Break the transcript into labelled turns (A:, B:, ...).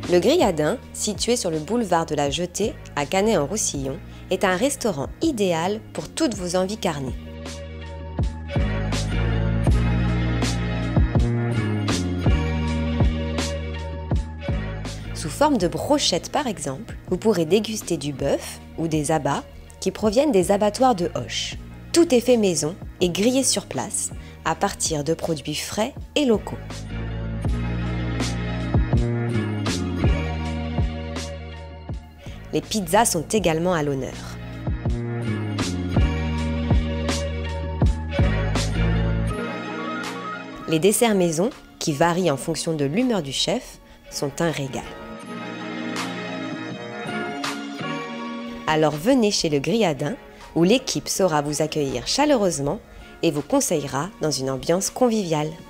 A: Le Griadin, situé sur le boulevard de la Jetée, à Canet-en-Roussillon, est un restaurant idéal pour toutes vos envies carnées. Sous forme de brochettes par exemple, vous pourrez déguster du bœuf ou des abats qui proviennent des abattoirs de Auch. Tout est fait maison et grillé sur place, à partir de produits frais et locaux. Les pizzas sont également à l'honneur. Les desserts maison, qui varient en fonction de l'humeur du chef, sont un régal. Alors venez chez le Griadin, où l'équipe saura vous accueillir chaleureusement et vous conseillera dans une ambiance conviviale.